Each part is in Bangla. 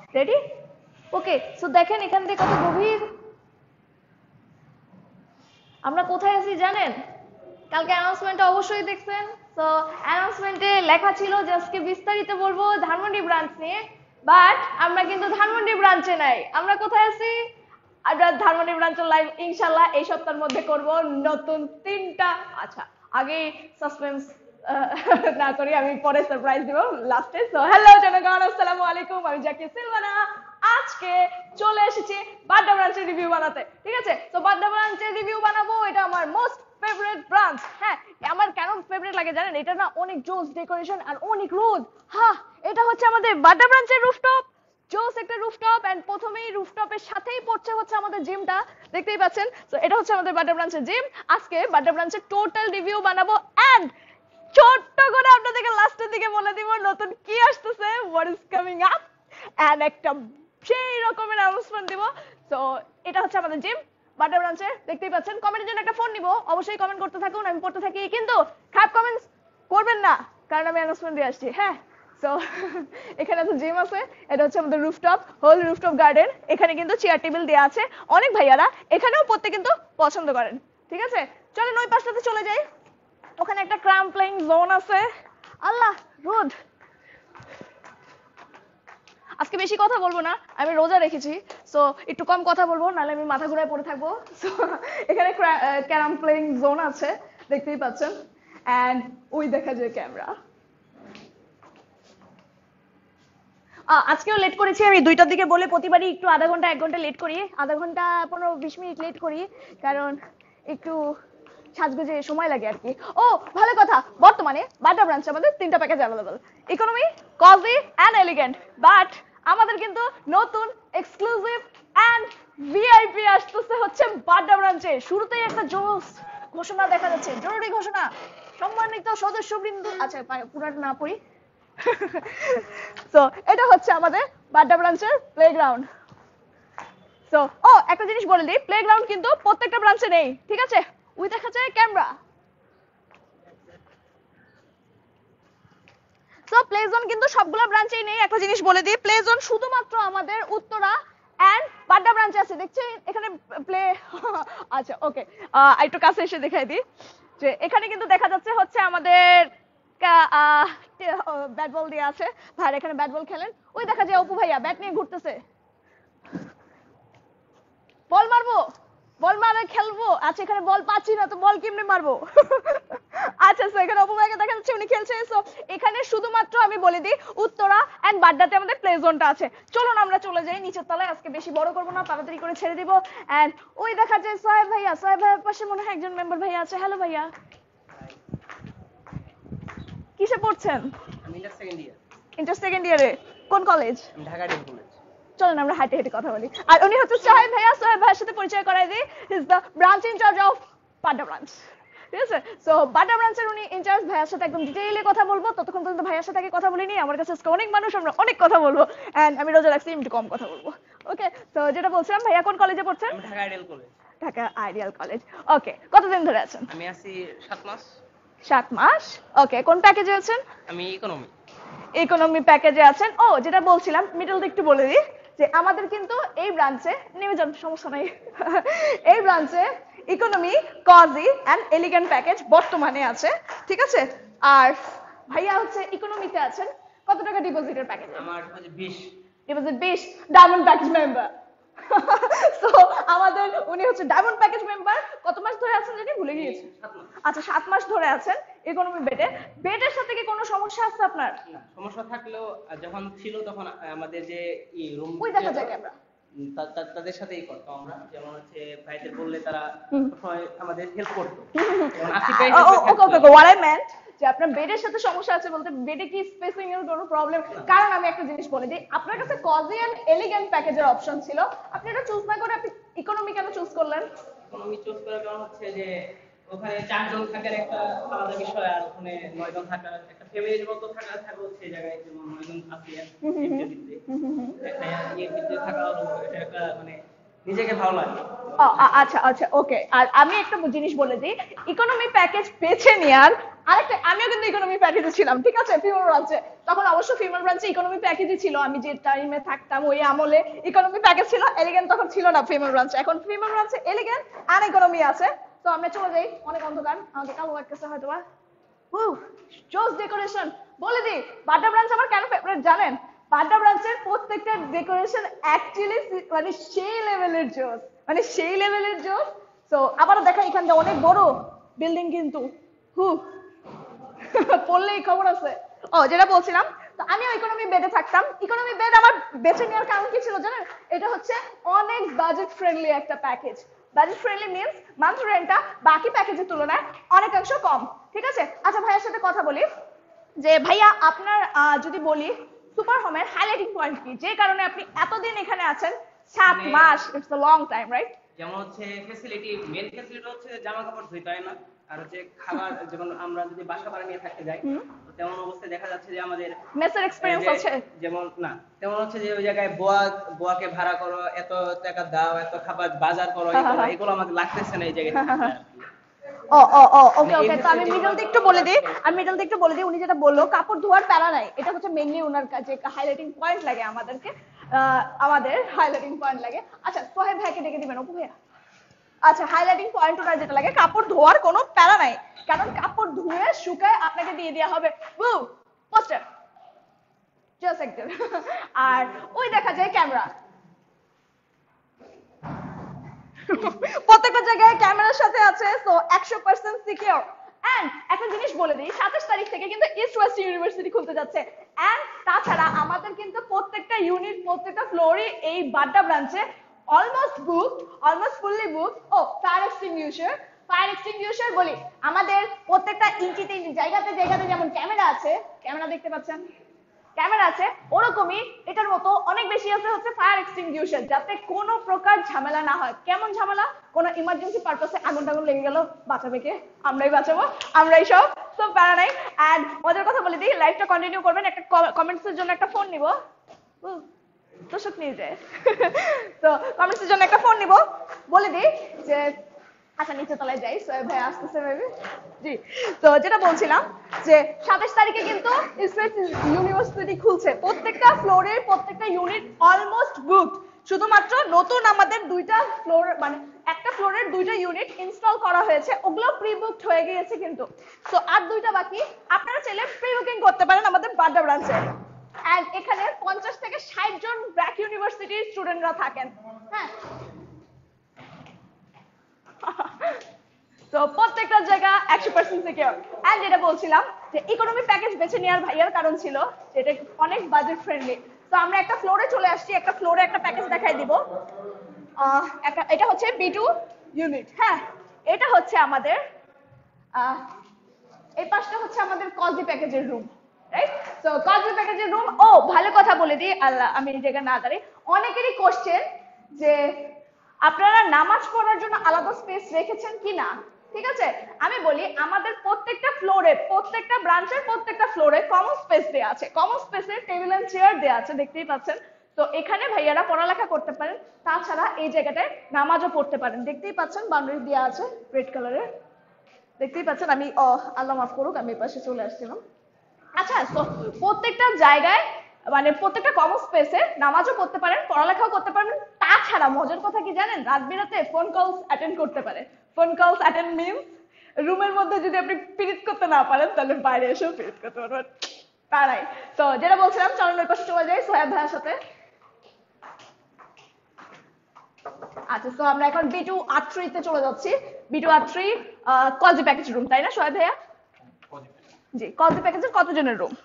রেডি? ওকে, সো দেখেন এখান থেকে কত গভীর। আমরা কোথায় আছি জানেন? কালকে অ্যানাউন্সমেন্টটা অবশ্যই দেখছেন। তো অ্যানাউন্সমেন্টে লেখা ছিল যে আজকে বিস্তারিত বলবো ধানমন্ডি ব্রাঞ্চ নিয়ে, বাট আমরা কিন্তু ধানমন্ডি ব্রাঞ্চে নাই। আমরা কোথায় আছি? আমরা ধানমন্ডি ব্রাঞ্চের লাইভ ইনশাআল্লাহ এই সপ্তাহের মধ্যে করব নতুন 3টা। আচ্ছা, আগে সাসপেন্স না করি, আমি পরে সারপ্রাইজ দিব লাস্টে। সো হ্যালো জনগণ, আসসালামু আলাইকুম, আমি জাকির সিলভানা। আজকে চলে এসেছি বাড্ডা ব্রাঞ্চের রিভিউ বানাতে। ঠিক আছে, তো বাড্ডা ব্রাঞ্চের রিভিউ বানাবো। এটা আমার মোস্ট ফেভারিট ব্রাঞ্চ। হ্যাঁ, আমার কেন ফেভারিট লাগে জানেন? এটা না অনেক জোস ডেকোরেশন আর অনেক রোদ। হ্যাঁ, এটা হচ্ছে আমাদের বাড্ডা ব্রাঞ্চের রুফটপ, জোস একটা রুফটপ। এন্ড প্রথমেই রুফটপের সাথেই পড়ছে হচ্ছে আমাদের জিমটা, দেখতেই পাচ্ছেন। তো এটা হচ্ছে আমাদের বাড্ডা ব্রাঞ্চের জিম। আজকে বাড্ডা ব্রাঞ্চের টোটাল রিভিউ বানাবো এন্ড ছোট্ট করে আপনাদেরকে লাস্টের দিকে বলে দিব নতুন কি আসতেছে, what is coming up, and একটা সেই রকমের অ্যানাউন্সমেন্ট দিব। তো এটা হচ্ছে আমাদের জিম বাড্ডা ব্রাঞ্চে, দেখতেই পাচ্ছেন। কমেন্টের জন্য একটা ফোন নিব, অবশ্যই কমেন্ট করতে থাকুন, আমি পড়তে থাকি। কিন্তু খারাপ কমেন্টস করবেন না, কারণ আমি অ্যানাউন্সমেন্ট দিয়ে আসছি। হ্যাঁ, সো এখানে তো জিম আছে, এটা হচ্ছে আমাদের রুফটপ, হোল রুফটপ গার্ডেন। এখানে কিন্তু চেয়ার টেবিল দেওয়া আছে। অনেক ভাইয়ারা এখানেও পড়তে কিন্তু পছন্দ করেন। ঠিক আছে, চলেন ওই পাশটাতে চলে যাই। ওখানে একটা ক্রাম প্লেইং জোন আছে। আল্লাহ, রোদ। আজকে বেশি কথা বলবো না, আমি রোজা রেখেছি, সো একটু কম কথা বলবো, নাহলে আমি মাথা ঘুরায় পড়ে থাকবো। সো এখানে ক্যারাম প্লেইং জোন আছে, দেখতেই পাচ্ছেন। এন্ড ওই দেখা যায় ক্যামেরা। আজকেও লেট করেছি আমি 2টার দিকে বলে, প্রতিবারই একটু আধা ঘন্টা 1 ঘন্টা লেট করি, আধা ঘন্টা 15-20 মিনিট লেট করি, কারণ একটু সাজগোজে সময় লাগে আর কি। ও ভালো কথা, বর্তমানে বাড্ডা ব্রাঞ্চে আমাদের 3টা package available, economy, cozy and elegant. But আমাদের কিন্তু নতুন এক্সক্লুসিভ এন্ড ভিআইপি আসতেছে হচ্ছে বাড্ডা ব্রাঞ্চে। শুরুতেই একটা জোস ঘোষণা দেখা যাচ্ছে, জরুরি ঘোষণা। সম্মানিত সদস্যবৃন্দ, আচ্ছা পুরাটা না পড়ি। সো এটা হচ্ছে আমাদের বাড্ডা ব্রাঞ্চের প্লেগ্রাউন্ড। সো একটা জিনিস বলে দিই, প্লেগ্রাউন্ড কিন্তু প্রত্যেকটা ব্রাঞ্চে নেই, ঠিক আছে? ওই দেখা যায় ক্যামেরা। সো প্লে জোন কিন্তু সবগুলো ব্রাঞ্চেই নেই। একটা জিনিস বলে দিই, প্লে জোন শুধুমাত্র আমাদের উত্তরা এন্ড বাড্ডা ব্রাঞ্চে আছে। দেখছেন এখানে প্লে আচ্ছা ওকে, একটু কাছে এসে দেখাই দিই যে এখানে কিন্তু দেখা যাচ্ছে হচ্ছে আমাদের ব্যাট বল দিয়ে আছে। ভাই এখানে ব্যাট বল খেলেন। ওই দেখা যায় অপু ভাইয়া ব্যাট নিয়ে ঘুরতেছে। বল মারবো, বল মারে খেলবো। আচ্ছা এখানে বল পাচ্ছি না, তো বল কেমনে মারবো? আচ্ছা সো এখানে অপু ভাইকে দেখা যাচ্ছে, উনি খেলছে। সো এখানে শুধুমাত্র আমি বলে দিই উত্তরা এন্ড বাড্ডাতে আমাদের প্লে জোনটা আছে। চলুন আমরা চলে যাই নিচের তলায়, আজকে বেশি বড় করবো না, তাড়াতাড়ি করে ছেড়ে দিব। এন্ড ওই দেখা যায় সোহেব ভাইয়া, সোহেব ভাইয়ের পাশে মনে হয় একজন মেম্বার ভাইয়া আছে। হ্যালো ভাইয়া, কিসে পড়ছেন? আমি inter second year. Inter second ইয়ারে? কোন কলেজ? Dhaka degree college. চলেন আমরা হাঁটে হেঁটে কথা বলি। আর উনি হচ্ছে সোহেব ভাইয়া। সোহেব ভাইয়ের সাথে পরিচয় করাই দিই, he is the branch incharge of Badda branch. ঠিক আছে, সো বাড্ডা ব্রাঞ্চের উনি ইনচার্জ। ভাইয়ার সাথে একদম ডিটেইলে কথা বলবো। ততক্ষণ পর্যন্ত ভাইয়ার সাথে আগে কথা বলিনি, আমার কাছে আজকে অনেক মানুষ, আমরা অনেক কথা বলবো। এন্ড আমি রোজা রাখছি, একটু কম কথা বলবো। ওকে, তো যেটা বলছিলাম, ভাইয়া কোন কলেজে পড়ছেন? আমি Dhaka ideal college. Dhaka ideal college. Okay, কতদিন ধরে আছেন? আমি আছি 7 মাস। 7 মাস। ওকে, কোন প্যাকেজে আছেন? আমি ইকোনমি। ইকোনমি প্যাকেজে আছেন। ও যেটা বলছিলাম, মিডল দিক একটু বলে দিই যে আমাদের কিন্তু এই ব্রাঞ্চে, নেমে যান সমস্যা নাই, এই ব্রাঞ্চে economy, cozy and elegant package বর্তমানে আছে। ঠিক আছে, আর ভাইয়া হচ্ছে ইকোনমিতে আছেন। কত টাকা ডিপোজিটের প্যাকেজ? আমার হচ্ছে 20। Deposit 20, diamond package member. So আমাদের উনি হচ্ছে ডায়মন্ড প্যাকেজ মেম্বার। কত মাস ধরে আছেন জানি, ভুলে গিয়েছি। 7 মাস। আচ্ছা 7 মাস ধরে আছেন ইকোনমি বেডে। বেডের সাথে কি কোনো সমস্যা আছে আপনার? না, সমস্যা থাকলেও যখন ছিল তখন আমাদের যে রুম ওই দেখা যায় ক্যামেরা, তাদের সাথেই করতাম আমরা। যেমন হচ্ছে ভাইদের বললে তারা সবাই আমাদের হেল্প করতো। যেমন okay okay, what I meant যে আপনার বেডের সাথে সমস্যা আছে বলতে, বেডে কি স্পেসিং এর কোনো প্রবলেম? কারণ আমি একটা জিনিস বলে দিই, আপনার কাছে কজি এন্ড এলিগেন্ট প্যাকেজের অপশন ছিল, আপনি এটা চুজ না করে আপনি ইকোনমি কেন চুজ করলেন? ইকোনমি চুজ করার কারণ হচ্ছে যে ওখানে 4 জন থাকার একটা আলাদা বিষয়, আর ওখানে 9 জন থাকার একটা ফ্যামিলির মতো থাকা হচ্ছে এই জায়গায়। যেমন 9 জন আছে থাকা হলো, এটা একটা মানে নিজেকে ভালো লাগে। আচ্ছা আচ্ছা ওকে। আর আমি একটা জিনিস বলে দিই, ইকোনমি প্যাকেজ বেছে নেওয়ার আরেকটা আমিও কিন্তু ইকোনমি প্যাকেজে ছিলাম, ঠিক আছে, ফিমেল ব্রাঞ্চে। তখন অবশ্য ফিমেল ব্রাঞ্চে ইকোনমি প্যাকেজই ছিল, আমি যে টাইমে থাকতাম ওই আমলে ইকোনমি প্যাকেজ ছিল, এলিগেন্ট তখন ছিল না ফিমেল ব্রাঞ্চে। এখন ফিমেল ব্রাঞ্চে এলিগেন্ট আর ইকোনমি আছে। তো আমরা চলে যাই, অনেক অন্ধকার, আমাকে কালো লাগতেছে হয়তো বা। জোস ডেকোরেশন। বলে দিই বাড্ডা ব্রাঞ্চ আমার কেন ফেভারিট জানেন? বাড্ডা ব্রাঞ্চের প্রত্যেকটা ডেকোরেশন অ্যাকচুয়ালি মানে সেই লেভেলের জোস, মানে সেই লেভেলের জোস। তো আবারও দেখা, এখানটা অনেক বড় বিল্ডিং কিন্তু পড়লেই খবর আছে। ও যেটা বলছিলাম, তো আমিও ইকোনমি বেডে থাকতাম। ইকোনমি বেড আমার বেছে নেওয়ার কারণ কি ছিল জানেন? এটা হচ্ছে অনেক বাজেট ফ্রেন্ডলি একটা package. Budget friendly means month রেন্টটা বাকি প্যাকেজের তুলনায় অনেকাংশ কম, ঠিক আছে। আচ্ছা ভাইয়ার সাথে কথা বলি যে ভাইয়া আপনার যদি বলি সুপার হোমের হাইলাইটিং পয়েন্ট কি, যে কারণে আপনি এতদিন এখানে আছেন, 7 মাস, it's a long time, right? যেমন হচ্ছে ফ্যাসিলিটি, মেন ফ্যাসিলিটি হচ্ছে জামা কাপড় ধুইতে হয় না, আর হচ্ছে খাবার, যেমন আমরা যদি বাসা ভাড়া নিয়ে থাকতে যাই তো তেমন অবস্থায় দেখা যাচ্ছে যে আমাদের মেসের এক্সপেরিয়েন্স আছে, যেমন না তেমন হচ্ছে যে ওই জায়গায় বোয়াকে ভাড়া করো, এত টাকা দাও, এত খাবার বাজার করো, এগুলো আমাদের লাগতেছে না এই জায়গায়। ওকে ওকে, তো আমি মিডলতে একটু বলে দিই, উনি যেটা বললো কাপড় ধোয়ার প্যারা নাই, এটা হচ্ছে মেইনলি ওনার কাছে হাইলাইটিং পয়েন্ট লাগে আমাদেরকে, আমাদের হাইলাইটিং পয়েন্ট লাগে। আচ্ছা সোহেব ভাইকে ডেকে দিবেন, অপু ভাইয়া। আচ্ছা হাইলাইটিং পয়েন্ট ওনার যেটা লাগে, কাপড় ধোয়ার কোনো প্যারা নাই, কারণ কাপড় ধুয়ে শুকায় আপনাকে দিয়ে দেওয়া হবে পোস্টার, জাস্ট একদম। আর ওই দেখা যায় ক্যামেরা, প্রত্যেকটা জায়গায় ক্যামেরার সাথে আছে, সো 100% সিকিউর। এন্ড একটা জিনিস বলে দিই, 27 তারিখ থেকে কিন্তু ইস্ট ওয়েস্ট ইউনিভার্সিটি খুলতে যাচ্ছে। এন্ড তাছাড়া আমাদের কিন্তু প্রত্যেকটা ইউনিট, প্রত্যেকটা ফ্লোরে এই বাড্ডা ব্রাঞ্চে almost booked, almost fully booked. ও ফায়ার এক্সটিংগুইশার বলি, আমাদের প্রত্যেকটা ইঞ্চিতে জায়গাতে যেমন ক্যামেরা আছে, ক্যামেরা দেখতে পাচ্ছেন, ক্যামেরা আছে, ওরকমই এটার মতো অনেক বেশি আছে হচ্ছে ফায়ার এক্সটিংগুইশার, যাতে কোনো প্রকার ঝামেলা না হয়। কেমন ঝামেলা? কোনো ইমার্জেন্সি পারপাসে আগুন টাগুন লেগে গেল, বাঁচাবে কে? আমরাই বাঁচাবো, আমরাই সব প্যারা নাই। অ্যান্ড মজার কথা বলে দিই, লাইভটা কন্টিনিউ করবেন, একটা কমেন্টসের জন্য একটা ফোন নিব, দর্শক নিয়ে যায়। তো কমেন্টসের জন্য একটা ফোন নিব, বলে দিই যে আচ্ছা নিচে তলায় যাই, সোহেব ভাই আসতেছে মেবি। জি, তো যেটা বলছিলাম যে 27 তারিখে কিন্তু ইস্ট ওয়েস্ট ইউনিভার্সিটি খুলছে, প্রত্যেকটা ফ্লোরের প্রত্যেকটা ইউনিট অলমোস্ট বুকড। শুধুমাত্র নতুন আমাদের দুইটা ফ্লোর, মানে একটা ফ্লোরের দুইটা ইউনিট ইনস্টল করা হয়েছে, ওগুলো প্রি বুকড হয়ে গিয়েছে কিন্তু। সো আর দুইটা বাকি, আপনারা চাইলে প্রি বুকিং করতে পারেন আমাদের বাড্ডা ব্রাঞ্চে। এন্ড এখানে 50 থেকে 60 জন ব্র্যাক ইউনিভার্সিটির স্টুডেন্টরা থাকেন, হ্যাঁ। তো প্রত্যেকটা জায়গা 100% সিকিউর। এন্ড যেটা বলছিলাম যে ইকোনমি প্যাকেজ বেছে নেওয়ার ভাইয়ার কারণ ছিল যেটা অনেক বাজেট ফ্রেন্ডলি। তো আমরা একটা ফ্লোরে চলে আসছি, একটা ফ্লোরে একটা প্যাকেজ দেখাই দিব। এটা হচ্ছে B2 ইউনিট, হ্যাঁ। এটা হচ্ছে আমাদের এই পাশটা হচ্ছে আমাদের কজি প্যাকেজের রুম, রাইট? সো কজি প্যাকেজের রুম। ও ভালো কথা বলে দিই, আল্লাহ আমি এই জায়গায় না দাঁড়াই, অনেকেরই কোশ্চেন যে আপনারা নামাজ পড়ার জন্য আলাদা স্পেস রেখেছেন কিনা। ঠিক আছে, আমি বলি আমাদের প্রত্যেকটা ফ্লোরে, প্রত্যেকটা ব্রাঞ্চের প্রত্যেকটা ফ্লোরে কমন স্পেস দেওয়া আছে, কমন স্পেসে টেবিল এন্ড চেয়ার দেওয়া আছে, দেখতেই পাচ্ছেন। তো এখানে ভাইয়ারা পড়ালেখা করতে পারেন, তাছাড়া এই জায়গাটায় নামাজও পড়তে পারেন, দেখতেই পাচ্ছেন বাউন্ডারি দেওয়া আছে রেড কালারের, দেখতেই পাচ্ছেন। আমি আল্লাহ মাফ করুক, আমি এই পাশে চলে আসছিলাম। আচ্ছা, তো প্রত্যেকটা জায়গায় মানে প্রত্যেকটা কমন স্পেসে নামাজও পড়তে পারেন, পড়ালেখাও করতে পারেন। তাছাড়া মজার কথা কি জানেন, রাত বিরাতে ফোন কলস অ্যাটেন্ড করতে পারে। ফোন কলস অ্যাটেন্ড মিন্স রুমের মধ্যে যদি আপনি পিরিত করতে না পারেন তাহলে বাইরে এসেও পিরিত করতে পারবেন, তারাই। তো যেটা বলছিলাম, চলুন ওই পাশে চলে যাই সোহেব ভাইয়ের সাথে। আচ্ছা, তো আমরা এখন B2 R3 তে চলে যাচ্ছি। B2 R3 cosy package room, তাই না সোহেব ভাইয়া? জি, কজি প্যাকেজের কতজনের রুম?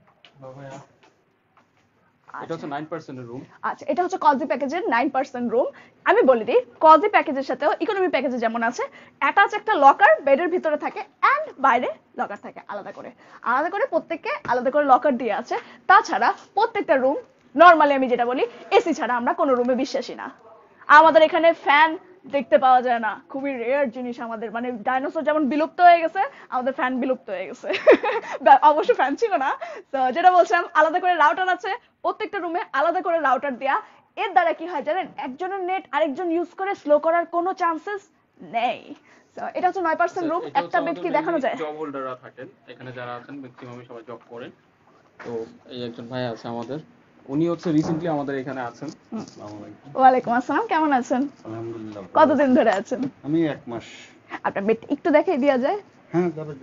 এটা হচ্ছে 9% এর রুম। আচ্ছা, এটা হচ্ছে কজি প্যাকেজের 9% রুম। আমি বলে দিই, কজি প্যাকেজের সাথেও ইকোনমি প্যাকেজে যেমন আছে, অ্যাটাচ একটা লকার বেডের ভিতরে থাকে, এন্ড বাইরে লকার থাকে আলাদা করে, প্রত্যেককে আলাদা করে লকার দিয়ে আছে। তাছাড়া প্রত্যেকটা রুম নরমালি, আমি যেটা বলি, এসি ছাড়া আমরা কোনো রুমে বিশ্বাসী না। আমাদের এখানে ফ্যান দেখতে পাওয়া যায় না, খুবই রেয়ার জিনিস আমাদের, মানে ডাইনোসর যেমন বিলুপ্ত হয়ে গেছে, আমাদের ফ্যান বিলুপ্ত হয়ে গেছে। অবশ্য ফ্যান ছিল না। তো যেটা বলছিলাম, আলাদা করে রাউটার আছে, প্রত্যেকটা রুমে আলাদা করে রাউটার দেয়া। এর দ্বারা কি হয় জানেন, একজনের নেট আরেকজন ইউজ করে স্লো করার কোনো চান্সেস নেই। So, এটা হচ্ছে 9% রুম, একটা বেড কি দেখানো যায়? জব হোল্ডাররা থাকেন এখানে, যারা আছেন ম্যাক্সিমামই সবাই জব করেন। তো এই একজন ভাই আছে আমাদের, উনি হচ্ছে রিসেন্টলি আমাদের এখানে আছেন। আসসালামু আলাইকুম। ওয়ালাইকুম আসসালাম, কেমন আছেন? আলহামদুলিল্লাহ। কতদিন ধরে আছেন? আমি 1 মাস। আপনার বেড একটু দেখাই দেওয়া যায়? হ্যাঁ, যাবে।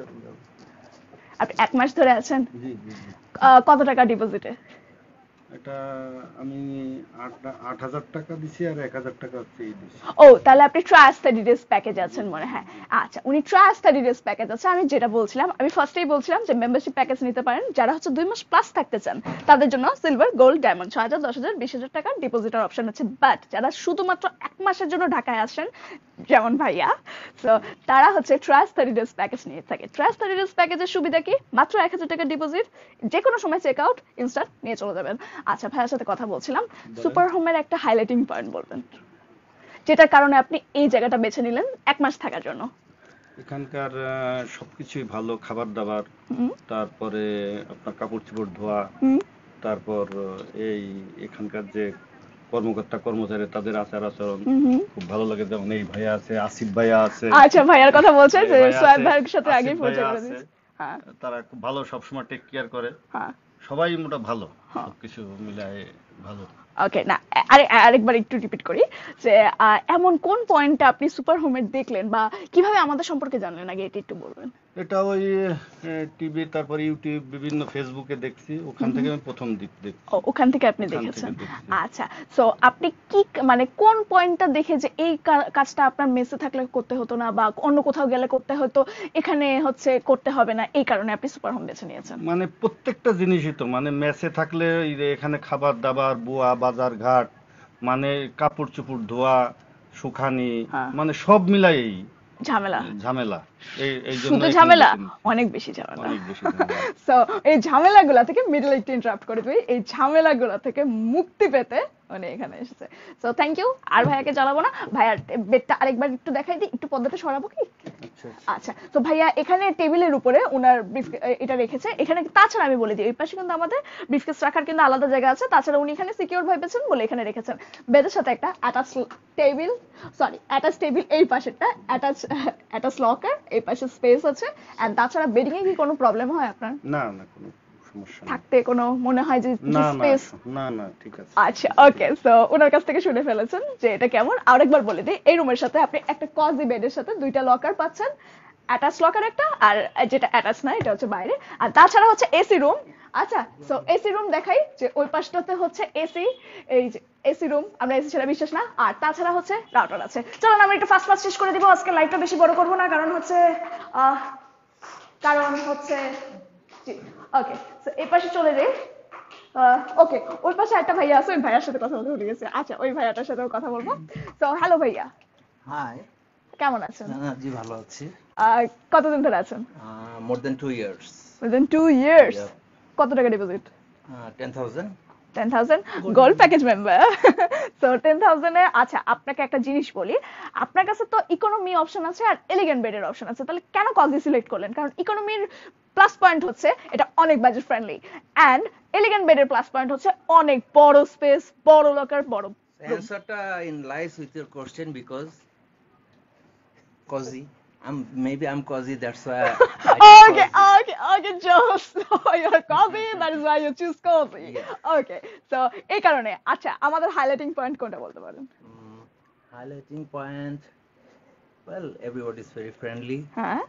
আপনি 1 মাস ধরে আছেন? জি। কত টাকা ডিপোজিটে? এটা আমি 8,000 টাকা দিছি আর 1,000 টাকা ফ্রি দিছি। ও, তাহলে আপনি ট্রায়াল স্টাডি ডেজ প্যাকেজ আছেন মনে হয়। আচ্ছা, উনি ট্রায়াল স্টাডি ডেজ প্যাকেজ আছে। আমি যেটা বলছিলাম, আমি ফার্স্টেই বলছিলাম যে মেম্বারশিপ প্যাকেজ নিতে পারেন যারা হচ্ছে 2 মাস প্লাস থাকতে চান, তাদের জন্য সিলভার, গোল্ড, ডায়মন্ড 6,000, 10,000, 20,000 টাকা ডিপোজিটের অপশন আছে। বাট যারা শুধুমাত্র 1 মাসের জন্য ঢাকায় আসেন, যেমন ভাইয়া, তো তারা হচ্ছে ট্রায়াল স্টাডি ডেজ প্যাকেজ নিয়ে থাকে। ট্রায়াল স্টাডি ডেজ প্যাকেজের সুবিধা কি? মাত্র 1,000 টাকা ডিপোজিট, যে কোনো সময় চেক আউট, ইনস্ট্যান্ট নিয়ে চলে যাবেন। আচ্ছা, ভাইয়ার সাথে কথা বলছিলাম, সুপার হোমের একটা হাইলাইটিং পয়েন্ট বলবেন, যেটার কারণে আপনি এই জায়গাটা বেছে নিলেন 1 মাস থাকার জন্য। এখানকার সবকিছুই ভালো, খাবার দাবার, তারপরে আপনার কাপড় চোপড় ধোয়া, তারপর এখানকার যে কর্মকর্তা কর্মচারী তাদের আচার আচরণ খুব ভালো লাগে। যেমন এই ভাইয়া আছে, আসিফ ভাইয়া আছে। আচ্ছা, ভাইয়ার কথা বলছেন যে ভাইয়া সোয়াব আছে, ভাইয়ের সাথে আগেই আসিফ পরিচয় ভাইয়া করে আছে। দিয়েছি। হ্যাঁ, তারা খুব ভালো, সবসময় টেক কেয়ার করে। হ্যাঁ, সবাই মোটা ভালো, সবকিছু মিলায়ে ভালো। ওকে। না, আরেকবার একটু রিপিট করি যে এমন কোন পয়েন্টটা আপনি সুপার হোমের দেখলেন বা কিভাবে আমাদের সম্পর্কে জানলেন, আগে এটা একটু বলবেন। এটা ওই টিভি, তারপর ইউটিউব, বিভিন্ন ফেসবুকে দেখছি, ওখান থেকে আমি প্রথম দেখছি। ও, ওখান থেকে আপনি ওখান থেকে দেখেছেন। দেখছি। আচ্ছা, সো আপনি কি মানে কোন পয়েন্টটা দেখে যে এই কাজটা আপনার মেসে থাকলে করতে হতো না বা অন্য কোথাও গেলে করতে হতো, এখানে হচ্ছে করতে হবে না, এই কারণে আপনি সুপার হোম বেছে নিয়েছেন? মানে প্রত্যেকটা জিনিসই তো, মানে মেসে থাকলে এই যে এখানে খাবার দাবার, বুয়া বাজার ঘাট, মানে কাপড় চোপড় ধোয়া, শুকানি, হ্যাঁ। মানে সব মিলাই ঝামেলা। এই জন্য শুধু এখানে ঝামেলা, বেছে নিচ্ছি। অনেক বেশি ঝামেলা। অনেক বেশি ঝামেলা। সো এই ঝামেলাগুলা থেকে মিডল একটু ইন্টারাপ্ট করে দিই, এই ঝামেলাগুলা থেকে মুক্তি পেতে মানে এখানে এসেছে। So thank you. আর ভাইয়াকে জ্বালাবো না, ভাইয়ার বেডটা আরেকবার একটু দেখাই দিই, একটু পর্দাটা সরাবো কি? আচ্ছা, তো ভাইয়া এখানে টেবিলের উপরে ওনার এটা রেখেছে। এখানে তাছাড়া আমি বলে দিই, এই পাশে কিন্তু আমাদের ব্রিফকেস রাখার কিন্তু আলাদা জায়গা আছে। তাছাড়া উনি এখানে সিকিউর ভাবেছেন বলে এখানে রেখেছেন। বেডের সাথে একটা অ্যাটাচ টেবিল, এই পাশেরটা অ্যাটাচ লকার, এই পাশে স্পেস আছে। এন্ড তাছাড়া বেডিং এ কি কোনো প্রবলেম হয় আপনার? না, কোনো সমস্যা নেই। থাকতে কোনো মনে হয় যে স্পেস? না, ঠিক আছে। আচ্ছা, ওকে। সো ওনার কাছ থেকে শুনে ফেলেছেন যে এটা কেমন। আরেকবার বলে দিই, এই রুমের সাথে আপনি একটা কজি বেডের সাথে 2টা লকার পাচ্ছেন, অ্যাটাচ লকার একটা, আর যেটা অ্যাটাচ না এটা হচ্ছে বাইরে। আর তাছাড়া হচ্ছে এসি রুম। আচ্ছা, সো এসি রুম দেখাই, যে ওই পাশটাতে হচ্ছে এসি, এই যে এসি রুম, আমরা এসি ছাড়া বিশ্বাস না। আর তাছাড়া হচ্ছে রাউটার আছে। চলুন আমরা একটু ফাস্ট শেষ করে দিব, আজকে লাইভটা বেশি বড় করব না, কারণ হচ্ছে ওকে। সো এই পাশে চলে যাই। ওকে, ওই পাশে একটা ভাইয়া আছে, ওই ভাইয়ার সাথে কথা বলতে ভুলে গেছি। আচ্ছা, ওই ভাইয়াটার সাথেও কথা বলবো। তো হ্যালো ভাইয়া, হাই। কেমন আছেন? জি, ভালো আছি। কতদিন ধরে আছেন? More than 2 years. More than 2 years? Yeah. কত টাকা deposit? 10,000। 10,000 gold package member. So 10,000 এ আচ্ছা, আপনাকে একটা জিনিস বলি, আপনার কাছে তো ইকোনমি অপশন আছে আর এলিগেন্ট বেডের অপশন আছে, তাহলে কেন কজি সিলেক্ট করলেন? কারণ ইকোনমির প্লাস পয়েন্ট হচ্ছে এটা অনেক বাজেট ফ্রেন্ডলি, এন্ড এলিগেন্ট বেডের প্লাস পয়েন্ট হচ্ছে অনেক বড় স্পেস, বড় লকার, বড় room. Answerটা in lies with your question because cozy. I'm cozy, that's why Okay, Josh. You're cozy, that is why you choose cozy. Yeah. Okay, so এই কারণে আচ্ছা, আমাদের হাইলাইটিং পয়েন্ট কোনটা বলতে পারেন? highlighting point. Well, everybody is very friendly. হ্যাঁ,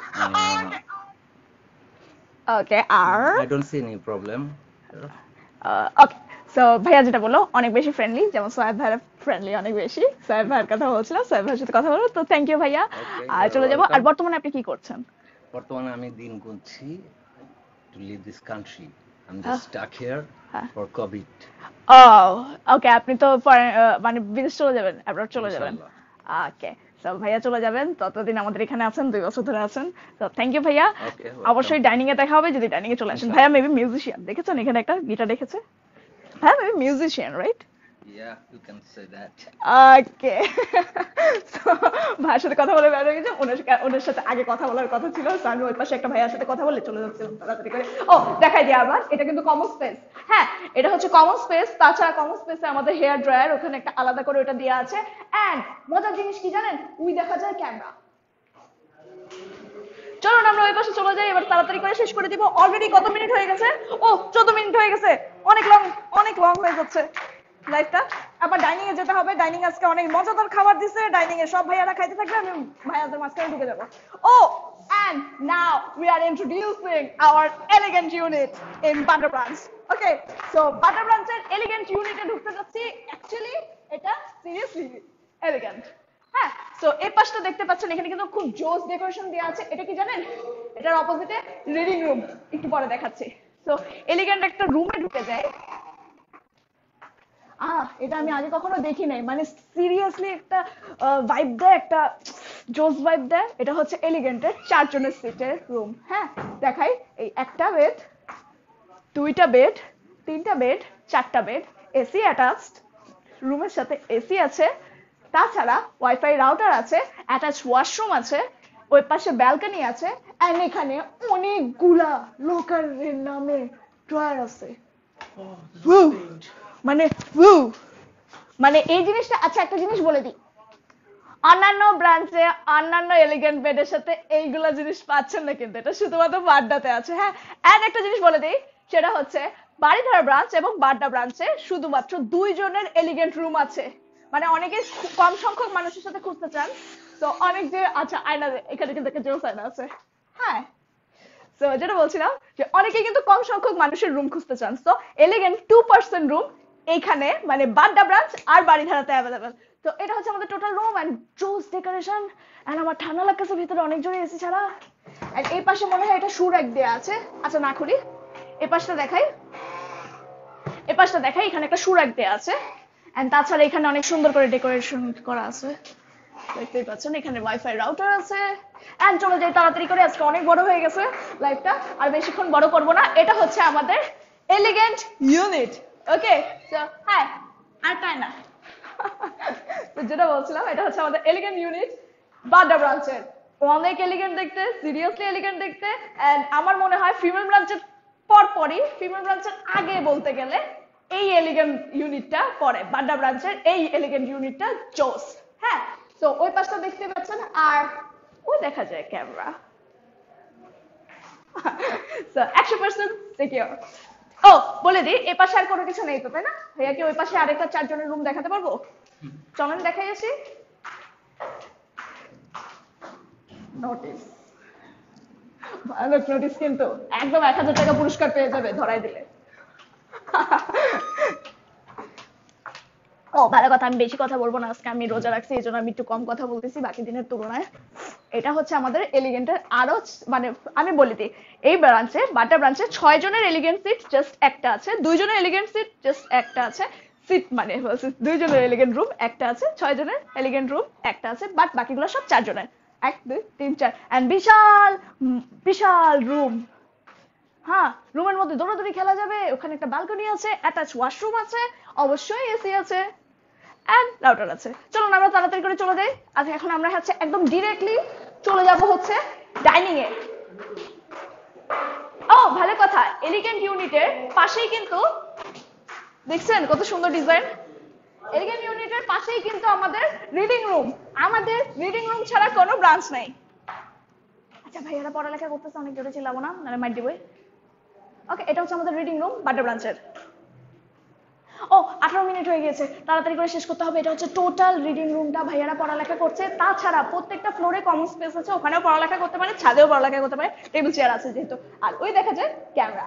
Uh, ওকে। আর I don't see any problem. Okay, so ভাইয়া যেটা বললো অনেক বেশি ফ্রেন্ডলি, যেমন সোয়েব ভাইয়া ফ্রেন্ডলি অনেক বেশি। সোয়েব ভাইয়ের কথা বলছিলাম, সোয়েব ভাইয়ের সাথে কথা বলবো। তো থ্যাংক ইউ ভাইয়া। Okay, আর চলে যাবো। welcome. আর বর্তমানে আপনি কি করছেন? বর্তমানে আমি দিন গুনছি to leave this country. I'm just stuck here for COVID. ওকে, আপনি তো মানে বিদেশ চলে যাবেন, অ্যাব্রড চলে যাবেন। ওকে, সো ভাইয়া চলে যাবেন, ততদিন আমাদের এখানে আছেন, 2 বছর ধরে আছেন। তো থ্যাংক ইউ ভাইয়া। Okay, welcome. অবশ্যই ডাইনিং এ দেখা হবে, যদি ডাইনিং এ চলে আসেন। ভাইয়া মেবি মিউজিশিয়ান, দেখেছেন এখানে একটা গিটার রেখেছে? হ্যাঁ, maybe musician, right? Yeah, you can say that. Okay ভাইয়ের সাথে কথা বলে ভালো লেগেছে, ওনার সাথে আগে কথা বলার কথা ছিল, তো আমি ওই পাশে একটা ভাইয়ার সাথে কথা বলে চলে যাচ্ছিলাম তাড়াতাড়ি করে। ও দেখাই দিই আবার, এটা কিন্তু কমন স্পেস। হ্যাঁ, এটা হচ্ছে কমন স্পেস। তাছাড়া কমন স্পেসে আমাদের হেয়ার ড্রায়ার ওখানে একটা আলাদা করে ওটা দেওয়া আছে। এন্ড মজার জিনিস কি জানেন, ওই দেখা যায় ক্যামেরা। চলুন আমরা ওই পাশে চলে যাই, এবার তাড়াতাড়ি করে শেষ করে দিব। অলরেডি কত মিনিট হয়ে গেছে? ও 14 মিনিট হয়ে গেছে, অনেক লং হয়ে যাচ্ছে লাইফটা। আবার ডাইনিং এ যেতে হবে, ডাইনিং আজকে অনেক মজাদার খাবার দিছে, ডাইনিং এ সব ভাইয়ারা খাইতে থাকবে, আমি ভাইয়াদের মাঝখানে ঢুকে যাবো। ও and now we are introducing our elegant unit in Badda Branch. Okay, so Badda Branch এর elegant unit এ ঢুকতে যাচ্ছি। অ্যাকচুয়ালি এটা সিরিয়াসলি এলিগেন্ট। হ্যাঁ, সো এই পাশটা দেখতে পাচ্ছেন, এখানে কিন্তু খুব জোস ডেকোরেশন দেওয়া আছে। এটা কি জানেন, এটার অপোজিটে রিডিং রুম, একটু পরে দেখাচ্ছি। সো এলিগেন্ট একটা রুমে ঢুকে যায়। এটা আমি আগে কখনো দেখি নাই, মানে সিরিয়াসলি একটা ভাইব দেয়, একটা জোস ভাইব দেয়। এটা হচ্ছে এলিগেন্টের 4 জনের সিটের রুম। হ্যাঁ দেখাই, এই একটা বেড, 2টা বেড, 3টা বেড, 4টা বেড, এসি অ্যাটাচড, রুমের সাথে এসি আছে। তাছাড়া ওয়াইফাই রাউটার আছে, অ্যাটাচ ওয়াশরুম আছে, ওই পাশে ব্যালকনি আছে, এন্ড এখানে অনেকগুলা লকারের নামে ড্রয়ার আছে। মানে এই জিনিসটা, আচ্ছা একটা জিনিস বলে দিই, অন্যান্য ব্রাঞ্চে অন্যান্য এলিগেন্ট বেডের সাথে এইগুলা জিনিস পাচ্ছেন না, কিন্তু এটা শুধুমাত্র বাড্ডাতে আছে। হ্যাঁ, এন্ড একটা জিনিস বলে দিই, সেটা হচ্ছে বাড়িধারা ব্রাঞ্চ এবং বাড্ডা ব্রাঞ্চে শুধুমাত্র 2 জনের এলিগেন্ট রুম আছে। মানে অনেকে কম সংখ্যক মানুষের সাথে খুঁজতে চান, তো অনেক যে, আচ্ছা আয়না, এখানে কিন্তু একটা জোস আয়না আছে। হ্যাঁ, সো যেটা বলছিলাম যে অনেকে কিন্তু কম সংখ্যক মানুষের রুম খুঁজতে চান, সো এলিগেন্ট 2% রুম এইখানে মানে বাড্ডা ব্রাঞ্চ আর বাড়িধারাতে অ্যাভেলেবেল। তো এটা হচ্ছে আমাদের টোটাল রুম এন্ড জোস ডেকোরেশন। এন্ড আমার ঠান্ডা লাগতেছে ভিতরে অনেক জোরে এসি ছাড়া। এন্ড এই পাশে মনে হয় এটা সুর এক দেয়া আছে। আচ্ছা না খুলি, এই পাশটা দেখাই, এখানে একটা সুর এক দেয়া আছে। এন্ড তাছাড়া এখানে অনেক সুন্দর করে ডেকোরেশন করা আছে, দেখতেই পাচ্ছেন। এখানে ওয়াইফাই রাউটার আছে। এন্ড চলো যাই তাড়াতাড়ি করে, আজকে অনেক বড় হয়ে গেছে লাইভটা, আর বেশিক্ষণ বড় করব না। এটা হচ্ছে আমাদের elegant unit. Okay, so hi, আর তাই না তো যেটা বলছিলাম, এটা হচ্ছে আমাদের এলিগেন্ট ইউনিট বাড্ডা ব্রাঞ্চের। অনেক এলিগেন্ট দেখতে, সিরিয়াসলি এলিগেন্ট দেখতে। এন্ড আমার মনে হয় ফিমেল ব্রাঞ্চের পরপরই, ফিমেল ব্রাঞ্চের আগে বলতে গেলে এই এলিগেন্ট ইউনিটটা পরে, বাড্ডা ব্রাঞ্চের এই এলিগেন্ট ইউনিটটা জোস। হ্যাঁ, তো ওই পাশটা দেখতে পাচ্ছেন, আর ওই দেখা যায় ক্যামেরা। So 100% secure. ও বলে দিই, এ পাশে আর কোনো কিছু নেই তো, তাই না ভাইয়া? কি ওই পাশে আরেকটা 4 জনের রুম দেখাতে পারবো? চলেন দেখাই আসি। নোটিস, ভালো নোটিস, কিন্তু একদম 1000 টাকা পুরস্কার পেয়ে যাবে ধরাই দিলে। ও ভালো কথা, আমি বেশি কথা বলবো না, আজকে আমি রোজা রাখছি, এই জন্য আমি একটু কম কথা বলতেছি বাকি দিনের তুলনায়। এটা হচ্ছে আমাদের এলিগেন্টের আরো, মানে আমি বলি দিই, এই ব্রাঞ্চে, বাড্ডা ব্রাঞ্চে 6 জনের এলিগেন্ট সিট জাস্ট একটা আছে, 2 জনের এলিগেন্ট সিট জাস্ট একটা আছে, সিট মানে 2 জনের এলিগেন্ট রুম একটা আছে, 6 জনের এলিগেন্ট রুম একটা আছে, বাট বাকিগুলো সব 4 জনের। 1 2 3 4, এন্ড বিশাল বিশাল রুম। হ্যাঁ, রুমের মধ্যে দৌড়াদৌড়ি খেলা যাবে, ওখানে একটা ব্যালকনি আছে, অ্যাটাচ ওয়াশরুম আছে, অবশ্যই এসি আছে, এন্ড রাউটার আছে। চলুন আমরা তাড়াতাড়ি করে চলে যাই। আচ্ছা এখন আমরা হচ্ছে একদম ডিরেক্টলি চলে যাব হচ্ছে ডাইনিং এ। ও ভালো কথা, এলিগেন্ট ইউনিটের পাশেই কিন্তু দেখছেন কত সুন্দর ডিজাইন, এলিগেন্ট ইউনিটের পাশেই কিন্তু আমাদের রিডিং রুম। আমাদের রিডিং রুম ছাড়া কোনো ব্রাঞ্চ নাই। আচ্ছা ভাইয়ারা পড়ালেখা করতেছে, অনেক জোরে চিল্লাবো না, নাহলে মাইর দিবই। ওকে, এটা হচ্ছে আমাদের রিডিং রুম বাড্ডা ব্রাঞ্চের। ও 18 মিনিট হয়ে গেছে, তাড়াতাড়ি করে শেষ করতে হবে। এটা হচ্ছে টোটাল রিডিং রুমটা, ভাইয়ারা পড়ালেখা করছে। তাছাড়া প্রত্যেকটা ফ্লোরে কমন স্পেস আছে, ওখানেও পড়ালেখা করতে পারে, ছাদেও পড়ালেখা করতে পারে, টেবিল চেয়ার আছে যেহেতু। আর ওই দেখা যায় ক্যামেরা।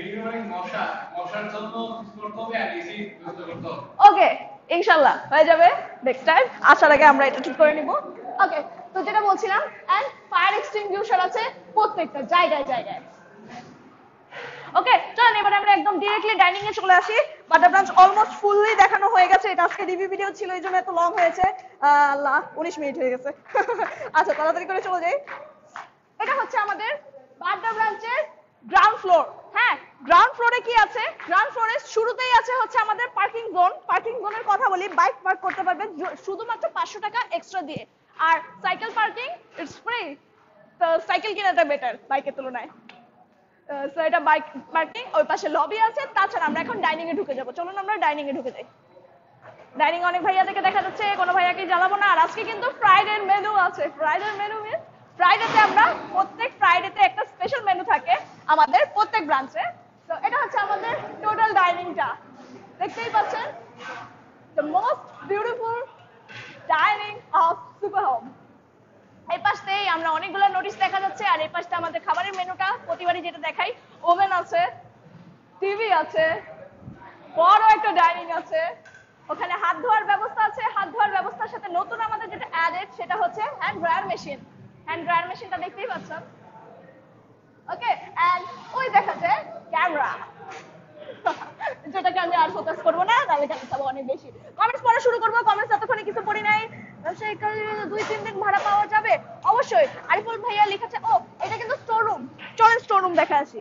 ওকে, ইনশাল্লাহ হয়ে যাবে নেক্সট টাইম, আসার আগে আমরা এটা ঠিক করে নিব। ওকে, তো যেটা বলছিলাম, এন্ড ফায়ার এক্সটিংগুইশার আছে প্রত্যেকটা জায়গায় জায়গায়। ওকে, চলেন এবার আমরা একদম ডিরেক্টলি ডাইনিং এ চলে আসি। বাড্ডা ব্রাঞ্চ অলমোস্ট ফুললি দেখানো হয়ে গেছে, এটা আজকে রিভিউ ভিডিও ছিল, এই জন্য এত লং হয়েছে। আল্লাহ, 19 মিনিট হয়ে গেছে। আচ্ছা তাড়াতাড়ি করে চলে যাই। এটা হচ্ছে আমাদের বাড্ডা ব্রাঞ্চের গ্রাউন্ড ফ্লোর। হ্যাঁ, গ্রাউন্ড ফ্লোরে কি আছে? গ্রাউন্ড ফ্লোরে শুরুতেই আছে হচ্ছে আমাদের পার্কিং জোন। পার্কিং জোনের কথা বলি, বাইক পার্ক করতে পারবেন শুধুমাত্র 500 টাকা এক্সট্রা দিয়ে। আর সাইকেল পার্কিং ইটস ফ্রি। তো সাইকেল কেনাটা বেটার বাইকের তুলনায়। সো এটা বাইক পার্কিং। ওই পাশে লবি আছে। তাছাড়া আমরা এখন ডাইনিং এ ঢুকে যাবো। চলুন আমরা ডাইনিং এ ঢুকে যাই। ডাইনিং অনেক ভাইয়াদেরকে দেখা যাচ্ছে, কোনো ভাইয়াকে জ্বালাবো না। আর আজকে কিন্তু ফ্রাইডে মেনু আছে। ফ্রাইডে মেনু মিন ফ্রাইডেতে আমরা প্রত্যেক ফ্রাইডেতে একটা স্পেশাল মেনু থাকে আমাদের প্রত্যেক ব্রাঞ্চে। তো এটা হচ্ছে আমাদের টোটাল ডাইনিংটা, দেখতেই পাচ্ছেন, the most beautiful dining of Super Home. এই পাশতেই আমরা অনেকগুলো নোটিশ দেখা যাচ্ছে। আর এই পাশটা আমাদের খাবারের মেনুটা প্রতিবারই যেটা দেখাই, ওভেন আছে, টিভি আছে, বড় একটা ডাইনিং আছে, ওখানে হাত ধোয়ার ব্যবস্থা আছে। হাত ধোয়ার ব্যবস্থার সাথে নতুন আমাদের যেটা অ্যাডেড সেটা হচ্ছে hand dryer machine. Hand dryer মেশিনটা দেখতেই পাচ্ছেন। ওকে, এন্ড ওই দেখা যায় ক্যামেরা, যেটাকে আমি আর ফোকাস করবো না, তাহলে জানতে চাবো অনেক বেশি। কমেন্টস পড়া শুরু করবো। কমেন্টস এতক্ষণে কিছু পড়ি নাই। ব্যবসায়িক 2-3 দিন ভাড়া পাওয়া যাবে অবশ্যই। আরিফুল ভাইয়া লিখেছে, ও এটা কিন্তু স্টোর রুম। চলেন স্টোর রুম দেখা আসি।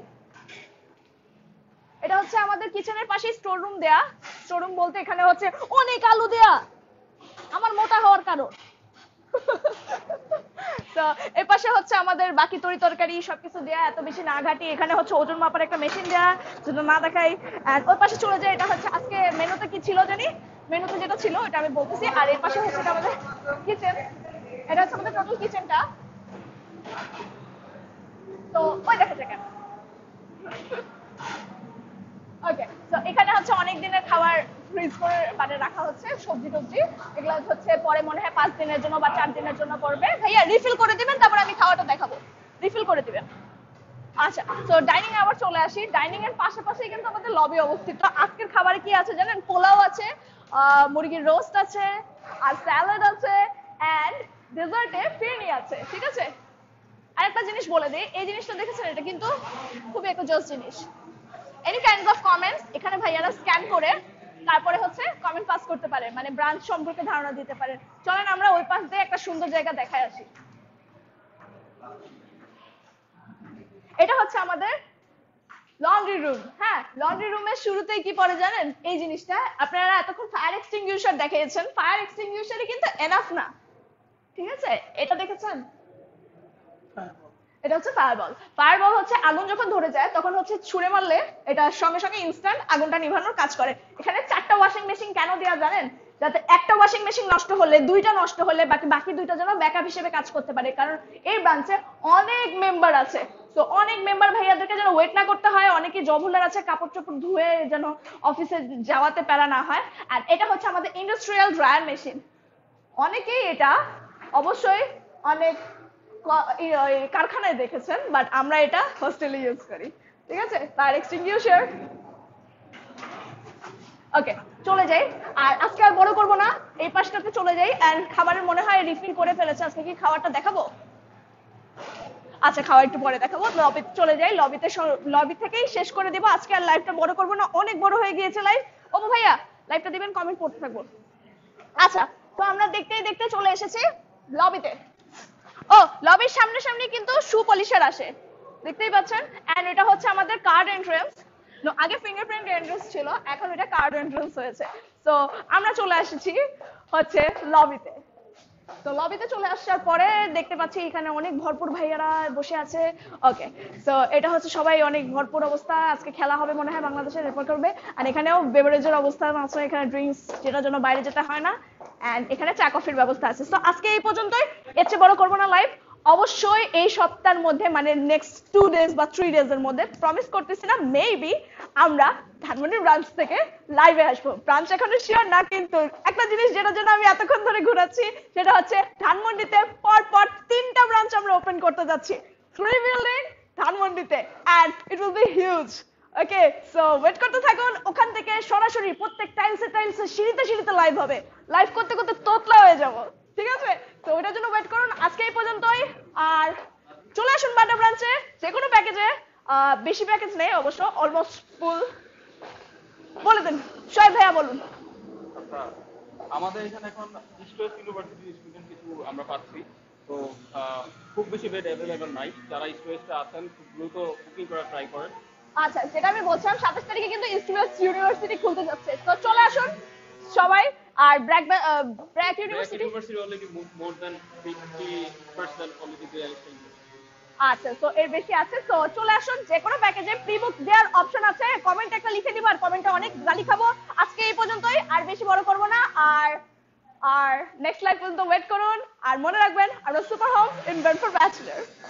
এটা হচ্ছে আমাদের কিচেনের পাশে স্টোর রুম দেয়া। স্টোর রুম বলতে এখানে হচ্ছে অনেক আলু দেয়া, আমার মোটা হওয়ার কারণ। তো এই পাশে হচ্ছে আমাদের বাকি তরি তরকারি সবকিছু দেয়া, এত বেশি না ঘাটি। এখানে হচ্ছে ওজন মাপার একটা মেশিন দেয়া, যদি না দেখাই। এন্ড ওই পাশে চলে যায়, এটা হচ্ছে আজকে মেনুতে কি ছিল জানি, মেনুতে যেটা ছিল এটা আমি বলতেছি। আর এই পাশে হচ্ছে আমাদের কিচেন। এটা হচ্ছে আমাদের টোটাল কিচেনটা। তো ওই দেখা যায় কেন। ওকে, তো এখানে হচ্ছে অনেক দিনের খাবার ফ্রিজ করে মানে রাখা হচ্ছে, সবজি টবজি। এগুলো হচ্ছে পরে মনে হয় 5 দিনের জন্য বা 4 দিনের জন্য পড়বে। ভাইয়া রিফিল করে দিবেন, তারপর আমি খাওয়াটা দেখাবো। রিফিল করে দিবেন। আচ্ছা, তো ডাইনিং এ আবার চলে আসি। ডাইনিং এর পাশাপাশি কিন্তু আমাদের লবি অবস্থিত। আজকের খাবারে কি আছে জানেন? পোলাও আছে, মুরগির রোস্ট আছে, আর স্যালাড আছে, এন্ড ডেজার্টে ফিরনি আছে। ঠিক আছে, আরেকটা জিনিস বলে দিই, এই জিনিসটা দেখেছেন, এটা কিন্তু খুবই একটা জোস জিনিস। এনি কাইন্ডস অফ কমেন্টস এখানে ভাইয়ারা স্ক্যান করে তারপরে হচ্ছে কমেন্ট পাস করতে পারে, মানে ব্রাঞ্চ সম্পর্কে ধারণা দিতে পারে। চলেন আমরা ওই পাশ দিয়ে একটা সুন্দর জায়গা দেখায় আসি। এটা হচ্ছে আমাদের লন্ড্রি রুম। হ্যাঁ, লন্ড্রি রুমের শুরুতেই কি পড়ে জানেন? এই জিনিসটা। আপনারা এতক্ষণ ফায়ার এক্সটিংগুইশার দেখিয়েছেন, ফায়ার এক্সটিংগুইশারই কিন্তু এনাফ না। ঠিক আছে, এটা দেখেছেন? এটা হচ্ছে ফায়ারবল। ফায়ারবল হচ্ছে আগুন যখন ধরে যায় তখন হচ্ছে ছুঁড়ে মারলে এটা সঙ্গে সঙ্গে ইনস্ট্যান্ট আগুনটা নিভানোর কাজ করে। এখানে 4টা ওয়াশিং মেশিন কেন দেয়া জানেন? যাতে একটা ওয়াশিং মেশিন নষ্ট হলে, 2টা নষ্ট হলে বাকি 2টা যেন ব্যাকআপ হিসেবে কাজ করতে পারে। কারণ এই ব্রাঞ্চে অনেক মেম্বার আছে, তো অনেক মেম্বার ভাইয়াদেরকে যেন ওয়েট না করতে হয়। অনেকে জব হোল্ডার আছে, কাপড় চোপড় ধুয়ে যেন অফিসে যাওয়াতে প্যারা না হয়। আর এটা হচ্ছে আমাদের ইন্ডাস্ট্রিয়াল ড্রায়ার মেশিন। অনেকেই এটা অবশ্যই অনেক কারখানায় দেখেছেন, বাট আমরা এটা হোস্টেলে ইউজ করি। ঠিক আছে, ফায়ার এক্সটিংগুইশার। ওকে, চলে যাই। আর আজকে আর বড় করবো না, এই পাশটাতে চলে যাই। এন্ড খাবারের মনে হয় রিফিল করে ফেলেছে। আজকে কি খাবারটা দেখাবো? আচ্ছা, খাওয়া একটু পরে দেখাবো। লবিতে চলে যাই, লবি থেকেই শেষ করে দিব। আজকে আর লাইভটা বড় করবো না, অনেক বড় হয়ে গিয়েছে লাইভ। ও ভাইয়া লাইভটা দিবেন, কমেন্ট পড়তে থাকবো। আচ্ছা, তো আমরা দেখতেই দেখতে চলে এসেছি লবিতে। ও, লবির সামনে কিন্তু শু পলিশার আসে, দেখতেই পাচ্ছেন। এন্ড এটা হচ্ছে আমাদের কার্ড এন্ট্রান্স। আগে ফিঙ্গারপ্রিন্ট এন্ট্রান্স ছিল, এখন এটা কার্ড এন্ট্রান্স হয়েছে। তো আমরা চলে এসেছি হচ্ছে লবিতে। তো লবিতে চলে আসার পরে দেখতে পাচ্ছি এখানে অনেক ভরপুর ভাইয়ারা বসে আছে। ওকে, তো এটা হচ্ছে সবাই অনেক ভরপুর অবস্থা। আজকে খেলা হবে মনে হয়, বাংলাদেশে রেফার করবে। আর এখানেও বেভারেজের অবস্থা আছে, এখানে ড্রিঙ্কস, যেটার জন্য বাইরে যেতে হয় না। এন্ড এখানে চা কফির ব্যবস্থা আছে। তো আজকে এই পর্যন্তই, এর চেয়ে বড় করবো না লাইভ। অবশ্যই এই সপ্তাহের মধ্যে, মানে নেক্সট 2 ডেজ বা 3 ডেজের মধ্যে, প্রমিস করতেছি না, মেবি আমরা ধানমন্ডি ব্রাঞ্চ থেকে লাইভে আসবো। ব্রাঞ্চ এখনো শিওর না, কিন্তু একটা জিনিস যেটার জন্য আমি এতক্ষণ ধরে ঘুরাচ্ছি সেটা হচ্ছে ধানমন্ডিতে পর 3টা ব্রাঞ্চ আমরা ওপেন করতে যাচ্ছি। 3 বিল্ডিং ধানমন্ডিতে, and it will be huge. Okay, so wait করতে থাকুন। ওখান থেকে সরাসরি প্রত্যেক টাইলসে সিঁড়িতে লাইভ হবে। লাইভ করতে করতে তোতলা হয়ে যাব। ঠিক আছে, তো ওটার জন্য ওয়েট করুন। আজকে এই পর্যন্তই। আর চলে আসুন বাড্ডা ব্রাঞ্চে, যে কোনো প্যাকেজে। বেশি প্যাকেজ নেই অবশ্য, অলমোস্ট ফুল। বলে দিন, শোয়েব ভাইয়া বলুন। আচ্ছা, আমাদের এখানে এখন স্টেট ইউনিভার্সিটি স্টুডেন্ট কিছু আমরা পাচ্ছি। তো খুব বেশি বেড অ্যাভেলেবেল নাই, যারা ইস্ট ওয়েস্টে আছেন খুব দ্রুত বুকিং করার ট্রাই করেন। আচ্ছা, যেটা আমি বলছিলাম 27 তারিখে কিন্তু ইস্ট ওয়েস্ট ইউনিভার্সিটি খুলতে যাচ্ছে, তো চলে আসুন সবাই। আর BRAC university already more than 50% already there staying. আচ্ছা, তো এর বেশি আছে, তো চলে আসুন। যে কোনো প্যাকেজে প্রি বুক দেওয়ার অপশন আছে, কমেন্ট একটা লিখে দিবা, আর কমেন্টে অনেক গালি খাবো। আজকে এই পর্যন্তই, আর বেশি বড় করব না। আর নেক্সট লাইভ পর্যন্ত ওয়েট করুন, আর মনে রাখবেন আমরা super house in bed for bachelor.